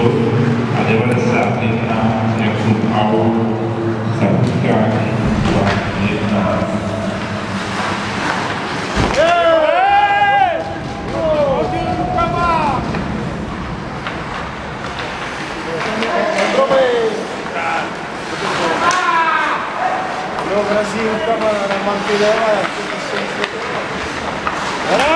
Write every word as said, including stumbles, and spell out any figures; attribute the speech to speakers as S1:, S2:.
S1: a devadesát jedna Jakub Au za utkání dva jedna.
S2: Brasil rukama na mantinela, jak to se